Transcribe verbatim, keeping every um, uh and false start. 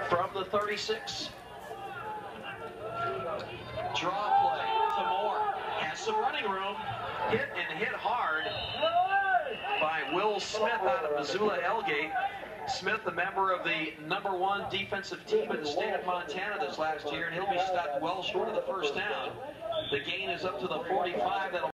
from the thirty-six. Draw play to Moore. Has some running room. Hit and hit hard by Will Smith out of Missoula, Hellgate. Smith, a member of the number one defensive team in the state of Montana this last year, and he'll be stopped well short of the first down. The gain is up to the forty-five. That'll